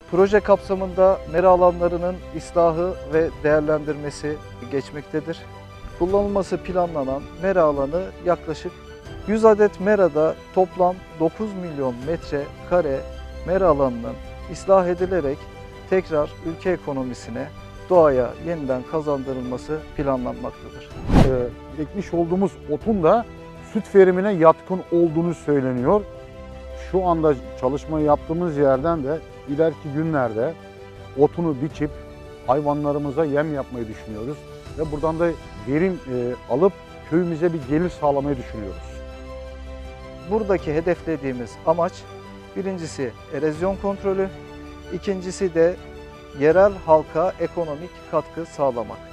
Proje kapsamında mera alanlarının ıslahı ve değerlendirmesi geçmektedir. Kullanılması planlanan mera alanı yaklaşık 100 adet merada toplam 9 milyon metrekare mera alanının ıslah edilerek tekrar ülke ekonomisine, doğaya yeniden kazandırılması planlanmaktadır. Ekmiş olduğumuz otun da süt verimine yatkın olduğunu söyleniyor. Şu anda çalışma yaptığımız yerden de ileriki günlerde otunu biçip hayvanlarımıza yem yapmayı düşünüyoruz. Ve buradan da verim alıp köyümüze bir gelir sağlamayı düşünüyoruz. Buradaki hedeflediğimiz amaç birincisi erozyon kontrolü, ikincisi de yerel halka ekonomik katkı sağlamak.